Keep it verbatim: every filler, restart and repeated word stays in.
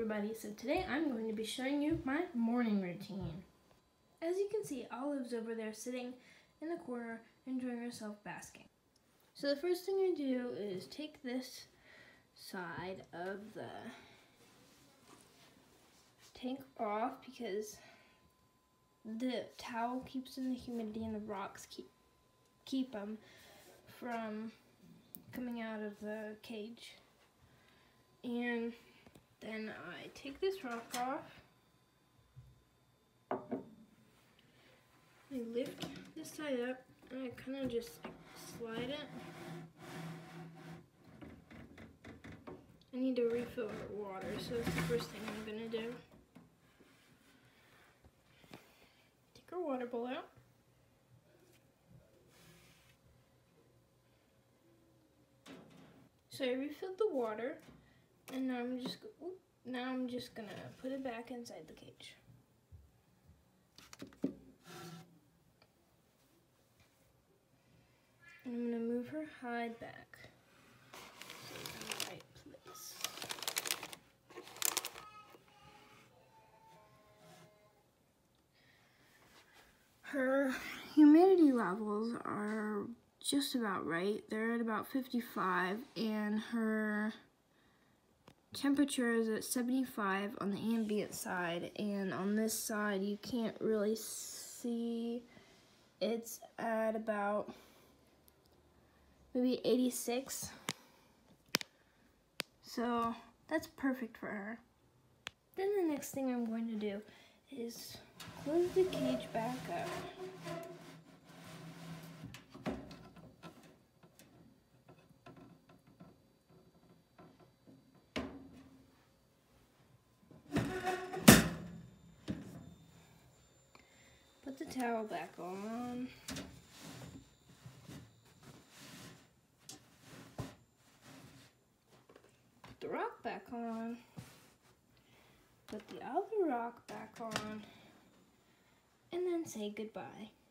everybody, so today I'm going to be showing you my morning routine. As you can see, Olive's over there sitting in the corner enjoying herself basking. So the first thing I do is take this side of the tank off because the towel keeps in the humidity and the rocks keep, keep them from coming out of the cage. And then I take this rock off, I lift this side up, and I kind of just slide it. I need to refill her water, so that's the first thing I'm going to do. Take her water bowl out. So I refilled the water. And now I'm just oops, now I'm just gonna put it back inside the cage. And I'm gonna move her hide back so it's in the right place. Her humidity levels are just about right. They're at about fifty-five, and her temperature is at seventy-five on the ambient side, and on this side you can't really see. It's at about maybe eighty-six, so that's perfect for her. Then the next thing I'm going to do is close the cage back up. Put the towel back on. Put the rock back on. Put the other rock back on. And then say goodbye.